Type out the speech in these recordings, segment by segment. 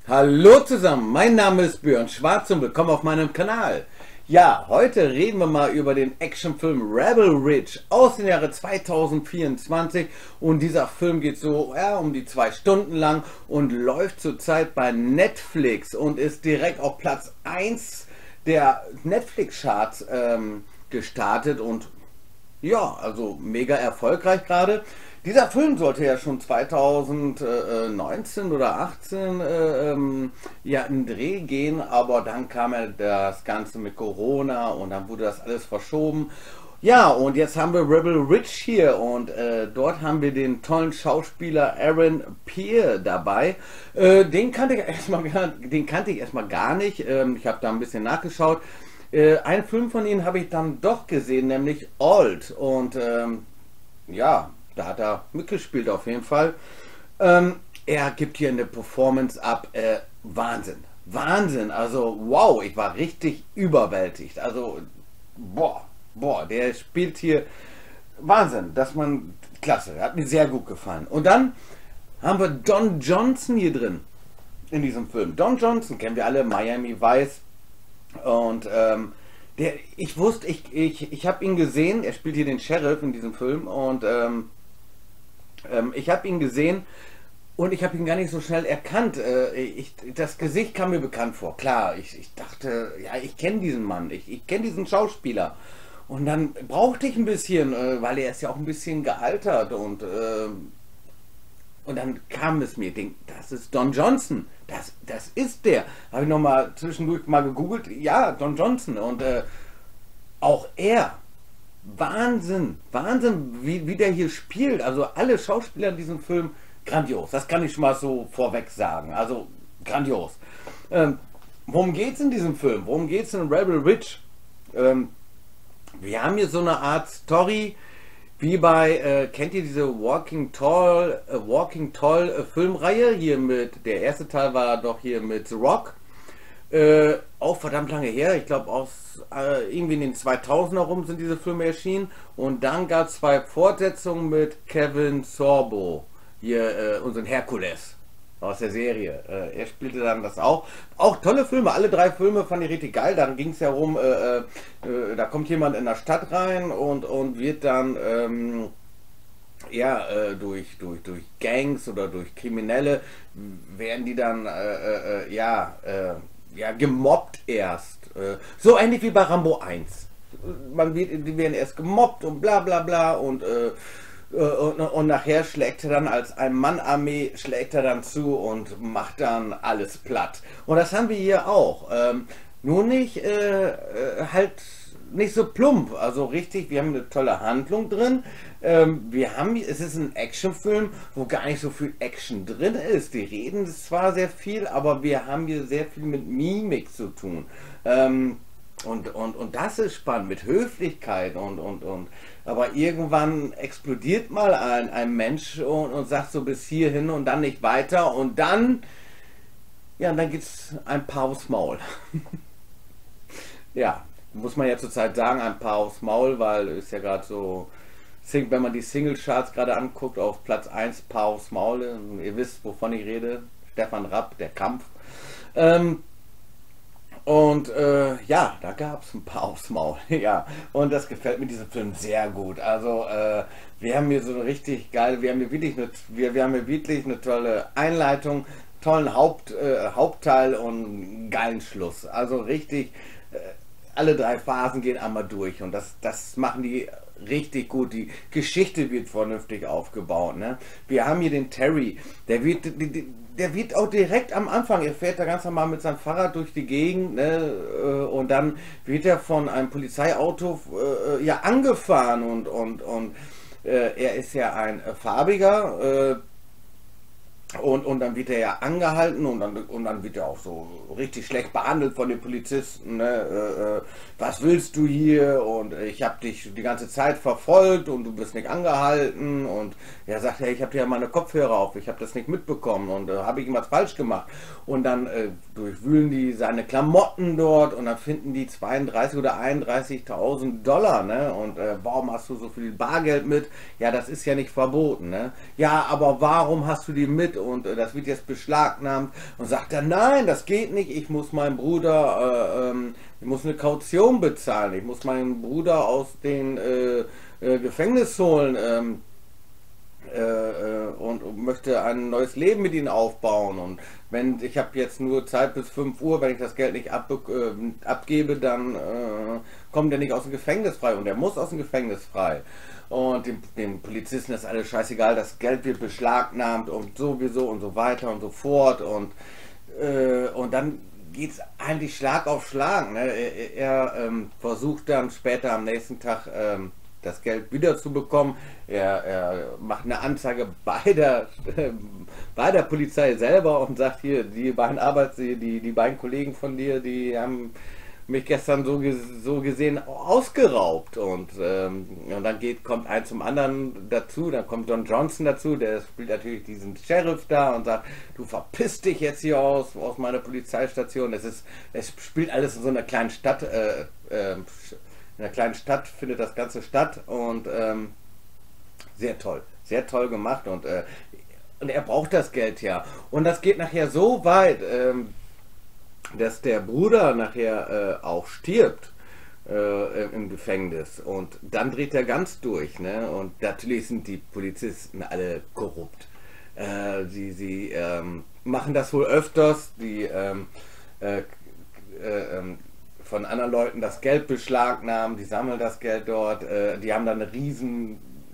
Hallo zusammen, mein Name ist Björn Schwarz und willkommen auf meinem Kanal. Ja, heute reden wir mal über den Actionfilm Rebel Ridge aus dem Jahre 2024 und dieser Film geht so um die 2 Stunden lang und läuft zurzeit bei Netflix und ist direkt auf Platz 1 der Netflix-Charts gestartet und ja, also mega erfolgreich gerade. Dieser Film sollte ja schon 2019 oder 18 ja in den Dreh gehen, aber dann kam ja das Ganze mit Corona und dann wurde das alles verschoben. Ja, und jetzt haben wir Rebel Ridge hier und dort haben wir den tollen Schauspieler Aaron Pierre dabei. Den kannte ich erstmal gar nicht. Ich habe da ein bisschen nachgeschaut. Einen Film von ihm habe ich dann doch gesehen, nämlich Old. Und ja, da hat er mitgespielt auf jeden Fall. Er gibt hier eine Performance ab. Wahnsinn. Wahnsinn. Also wow, ich war richtig überwältigt. Also boah, der spielt hier Wahnsinn. Klasse, hat mir sehr gut gefallen. Und dann haben wir Don Johnson hier drin in diesem Film. Don Johnson kennen wir alle, Miami Vice. Und ich habe ihn gesehen, er spielt hier den Sheriff in diesem Film und ich habe ihn gesehen und ich habe ihn gar nicht so schnell erkannt. Das Gesicht kam mir bekannt vor. Klar, ich dachte, ja, ich kenne diesen Mann, ich kenne diesen Schauspieler. Und dann brauchte ich ein bisschen, weil er ist ja auch ein bisschen gealtert und dann kam es mir, das ist Don Johnson, das ist der. Habe ich nochmal zwischendurch mal gegoogelt, ja, Don Johnson und auch er. Wahnsinn, wie der hier spielt. Also alle Schauspieler in diesem Film, grandios. Das kann ich schon mal so vorweg sagen. Also grandios. Worum geht es in diesem Film? Worum geht es in Rebel Ridge? Wir haben hier so eine Art Story, wie bei, kennt ihr diese Walking Tall Filmreihe? Hier mit, der erste Teil war doch hier mit The Rock. Auch verdammt lange her, ich glaube irgendwie in den 2000er rum sind diese Filme erschienen und dann gab es 2 Fortsetzungen mit Kevin Sorbo, hier unseren Herkules aus der Serie. Er spielte dann das auch. Auch tolle Filme, alle 3 Filme fand ich richtig geil. Dann ging es ja rum, da kommt jemand in der Stadt rein und wird dann durch Gangs oder durch Kriminelle werden die dann gemobbt erst. So ähnlich wie bei Rambo 1. Die werden erst gemobbt und bla bla bla und nachher schlägt er dann als Ein-Mann-Armee, schlägt er dann zu und macht dann alles platt. Und das haben wir hier auch. Nur nicht, halt nicht so plump, also richtig, wir haben eine tolle Handlung drin. Es ist ein Actionfilm, wo gar nicht so viel Action drin ist. Die reden zwar sehr viel, aber wir haben hier sehr viel mit Mimik zu tun. Und das ist spannend, mit Höflichkeit aber irgendwann explodiert mal ein Mensch und sagt so bis hierhin und dann nicht weiter und dann gibt's ein paar aufs Maul. Ja, muss man ja zurzeit sagen, ein paar aufs Maul, weil ist ja gerade so, wenn man die Single-Charts gerade anguckt, auf Platz 1 paar aufs Maul, ihr wisst, wovon ich rede, Stefan Rapp, der Kampf. Da gab es ein paar aufs Maul, ja, und das gefällt mir diesem Film sehr gut. Also wir haben hier so eine richtig geile, wir haben hier wirklich eine tolle Einleitung, tollen Hauptteil und einen geilen Schluss. Also richtig, alle 3 Phasen gehen einmal durch und das machen die richtig gut. Die Geschichte wird vernünftig aufgebaut. Ne? Wir haben hier den Terry, der wird auch direkt am Anfang, er fährt da ganz normal mit seinem Fahrrad durch die Gegend, ne? Und dann wird er von einem Polizeiauto angefahren und er ist ja ein farbiger und dann wird er ja angehalten und dann wird er auch so richtig schlecht behandelt von den Polizisten. Ne? Was willst du hier? Und ich habe dich die ganze Zeit verfolgt und du bist nicht angehalten. Und er sagt, hey, ich habe dir ja meine Kopfhörer auf, ich habe das nicht mitbekommen und habe ich was falsch gemacht. Und dann durchwühlen die seine Klamotten dort und dann finden die 32 oder 31.000 Dollar. Ne? Und warum hast du so viel Bargeld mit? Ja, das ist ja nicht verboten. Ne? Ja, aber warum hast du die mit? und das wird jetzt beschlagnahmt und sagt dann, nein, das geht nicht, ich muss meinen Bruder, ich muss eine Kaution bezahlen, ich muss meinen Bruder aus dem Gefängnis holen und möchte ein neues Leben mit ihnen aufbauen. Und wenn ich habe jetzt nur Zeit bis 5 Uhr, wenn ich das Geld nicht abgebe, dann kommt er nicht aus dem Gefängnis frei und er muss aus dem Gefängnis frei. Und dem Polizisten ist alles scheißegal, das Geld wird beschlagnahmt und sowieso und so weiter und so fort. Und dann geht es eigentlich Schlag auf Schlag. Ne? Er versucht dann später am nächsten Tag das Geld wieder zu bekommen. Er macht eine Anzeige bei der Polizei selber und sagt, hier, die beiden Kollegen von dir, die haben mich gestern so gesehen ausgeraubt. Und dann kommt eins zum anderen dazu, dann kommt Don Johnson dazu, der spielt natürlich diesen Sheriff da und sagt, du verpiss dich jetzt hier aus meiner Polizeistation. Es spielt alles in so einer kleinen Stadt, in einer kleinen Stadt findet das Ganze statt und sehr toll gemacht und er braucht das Geld ja. Und das geht nachher so weit, dass der Bruder nachher auch stirbt im Gefängnis und dann dreht er ganz durch. Ne? Und natürlich sind die Polizisten alle korrupt. Sie machen das wohl öfters, von anderen Leuten das Geld beschlagnahmen, die sammeln das Geld dort, die haben dann eine riesen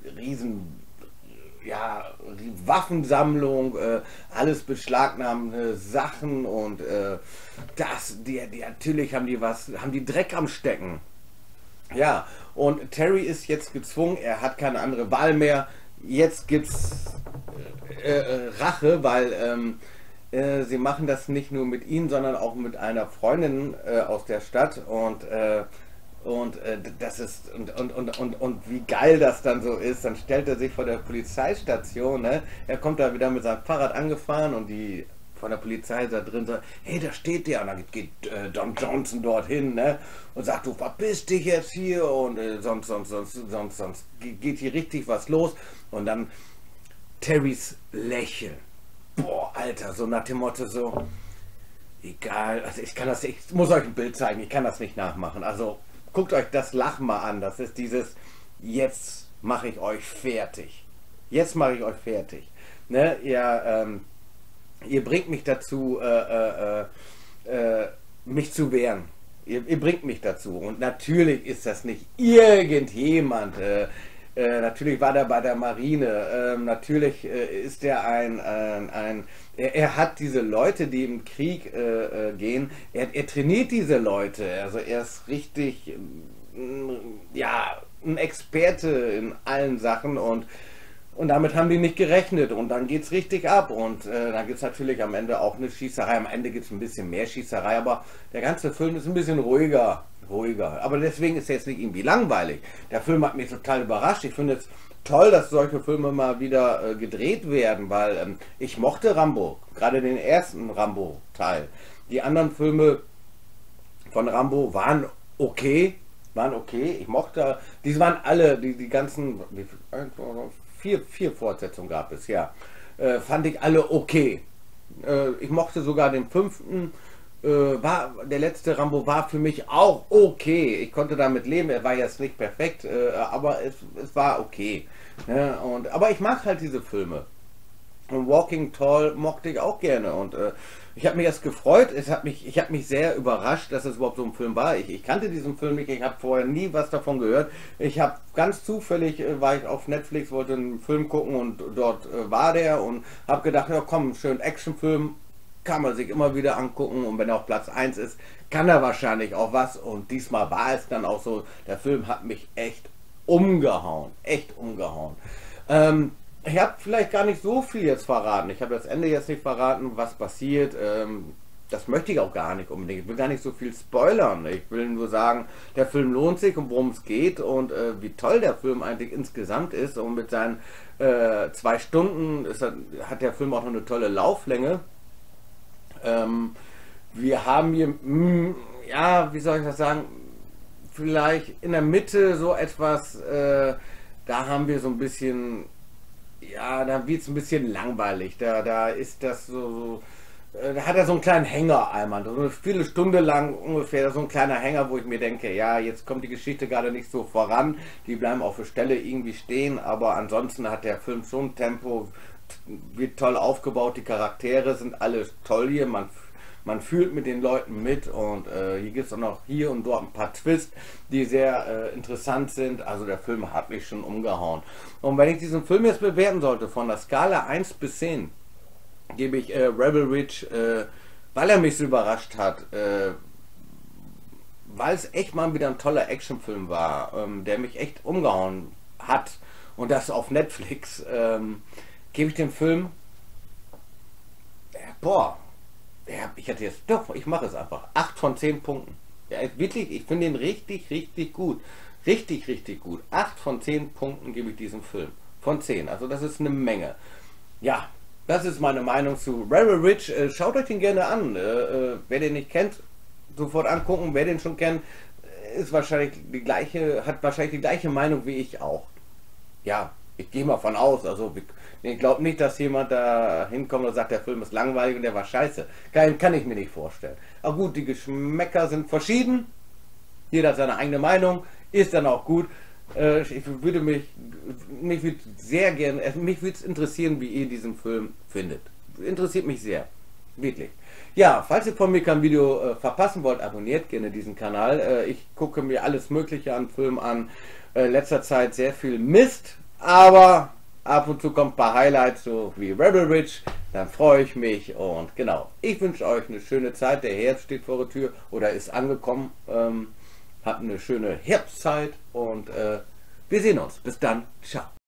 Waffensammlung, alles beschlagnahmte Sachen und natürlich haben die Dreck am Stecken. Ja, und Terry ist jetzt gezwungen, er hat keine andere Wahl mehr, jetzt gibt's Rache, weil sie machen das nicht nur mit ihm, sondern auch mit einer Freundin aus der Stadt das ist und wie geil das dann so ist, dann stellt er sich vor der Polizeistation, ne? Er kommt da wieder mit seinem Fahrrad angefahren und die von der Polizei da drin sagt, hey, da steht der und dann geht Don Johnson dorthin, ne? Und sagt, du verpiss dich jetzt hier und sonst geht hier richtig was los und dann Terrys Lächeln. Boah, Alter, so nach dem Motto so, egal, also ich muss euch ein Bild zeigen, ich kann das nicht nachmachen, also guckt euch das Lachen mal an, das ist dieses, jetzt mache ich euch fertig, ne, ihr bringt mich dazu, mich zu wehren, ihr bringt mich dazu und natürlich ist das nicht irgendjemand, natürlich war der bei der Marine, natürlich ist er er hat diese Leute, die im Krieg gehen, er trainiert diese Leute, also er ist richtig, ja, ein Experte in allen Sachen und damit haben die nicht gerechnet und dann geht es richtig ab und dann gibt es natürlich am Ende auch eine Schießerei, am Ende gibt es ein bisschen mehr Schießerei, aber der ganze Film ist ein bisschen ruhiger. Aber deswegen ist er jetzt nicht irgendwie langweilig. Der Film hat mich total überrascht. Ich finde es toll, dass solche Filme mal wieder gedreht werden, weil ich mochte Rambo, gerade den ersten Rambo-Teil. Die anderen Filme von Rambo waren okay. Ich mochte, die waren alle, die ganzen, vier Fortsetzungen gab es, ja. Fand ich alle okay. Ich mochte sogar den 5. Der letzte Rambo war für mich auch okay. Ich konnte damit leben. Er war jetzt nicht perfekt, aber es war okay. Ne? Aber ich mag halt diese Filme. Und Walking Tall mochte ich auch gerne. Und ich habe mich erst gefreut. Ich habe mich sehr überrascht, dass es überhaupt so ein Film war. Ich kannte diesen Film nicht. Ich habe vorher nie was davon gehört. Ich habe ganz zufällig, war ich auf Netflix, wollte einen Film gucken und dort war der und habe gedacht, ja komm, schön Actionfilm. Kann man sich immer wieder angucken und wenn er auf Platz 1 ist, kann er wahrscheinlich auch was und diesmal war es dann auch so, der Film hat mich echt umgehauen. Ich habe vielleicht gar nicht so viel jetzt verraten, ich habe das Ende jetzt nicht verraten, was passiert, das möchte ich auch gar nicht unbedingt, ich will gar nicht so viel spoilern, ich will nur sagen, der Film lohnt sich und worum es geht und wie toll der Film eigentlich insgesamt ist und mit seinen 2 Stunden hat der Film auch noch eine tolle Lauflänge. Wir haben hier, ja, wie soll ich das sagen, vielleicht in der Mitte so etwas, da haben wir so ein bisschen, ja, da wird es ein bisschen langweilig. Da ist das da hat er so einen kleinen Hänger einmal, so eine Viertelstunde lang ungefähr, so ein kleiner Hänger, wo ich mir denke, ja, jetzt kommt die Geschichte gerade nicht so voran, die bleiben auf der Stelle irgendwie stehen, aber ansonsten hat der Film schon Tempo, wird toll aufgebaut, die Charaktere sind alle toll hier, man fühlt mit den Leuten mit und hier gibt es auch noch hier und dort ein paar Twists, die sehr interessant sind. Also der Film hat mich schon umgehauen. Und wenn ich diesen Film jetzt bewerten sollte, von der Skala 1 bis 10, gebe ich Rebel Ridge, weil er mich so überrascht hat, weil es echt mal wieder ein toller Actionfilm war, der mich echt umgehauen hat und das auf Netflix, gebe ich dem Film, boah, ja, ich hätte jetzt, doch, ich mache es einfach, 8 von 10 Punkten. Ja, wirklich, ich finde ihn richtig, richtig gut. Richtig, richtig gut. 8 von 10 Punkten gebe ich diesem Film. Von 10, also das ist eine Menge. Ja, das ist meine Meinung zu Rebel Ridge. Schaut euch den gerne an. Wer den nicht kennt, sofort angucken. Wer den schon kennt, ist wahrscheinlich die gleiche, hat wahrscheinlich die gleiche Meinung wie ich auch. Ja, ich gehe mal von aus. Also ich glaube nicht, dass jemand da hinkommt und sagt, der Film ist langweilig und der war scheiße. Kann ich mir nicht vorstellen. Aber gut, die Geschmäcker sind verschieden. Jeder hat seine eigene Meinung. Ist dann auch gut. Ich würde mich würde sehr gerne, mich würde es interessieren, wie ihr diesen Film findet. Interessiert mich sehr. Wirklich. Ja, falls ihr von mir kein Video verpassen wollt, abonniert gerne diesen Kanal. Ich gucke mir alles Mögliche an Filmen an. Letzter Zeit sehr viel Mist, aber ab und zu kommt ein paar Highlights, so wie Rebel Ridge. Dann freue ich mich und genau. Ich wünsche euch eine schöne Zeit. Der Herbst steht vor der Tür oder ist angekommen. Habt eine schöne Herbstzeit und wir sehen uns. Bis dann. Ciao.